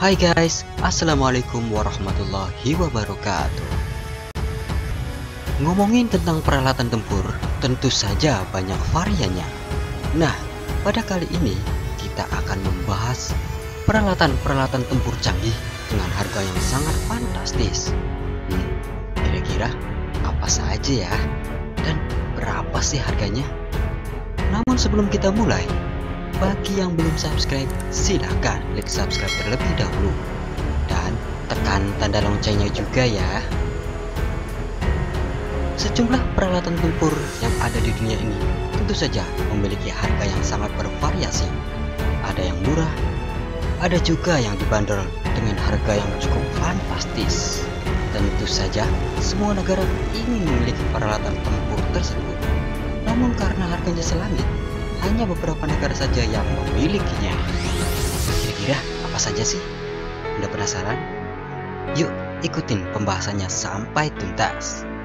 Hai guys, Assalamualaikum warahmatullahi wabarakatuh. Ngomongin tentang peralatan tempur, tentu saja banyak variannya. Nah, pada kali ini kita akan membahas peralatan-peralatan tempur canggih dengan harga yang sangat fantastis. Kira-kira apa saja ya? Dan berapa sih harganya? Namun sebelum kita mulai, bagi yang belum subscribe, silahkan klik subscribe terlebih dahulu dan tekan tanda loncengnya juga ya. Sejumlah peralatan tempur yang ada di dunia ini tentu saja memiliki harga yang sangat bervariasi. Ada yang murah, ada juga yang dibanderol dengan harga yang cukup fantastis. Tentu saja semua negara ingin memiliki peralatan tempur tersebut. Namun karena harganya selangit, hanya beberapa negara saja yang memilikinya. Kira-kira apa saja sih? Udah penasaran? Yuk ikutin pembahasannya sampai tuntas.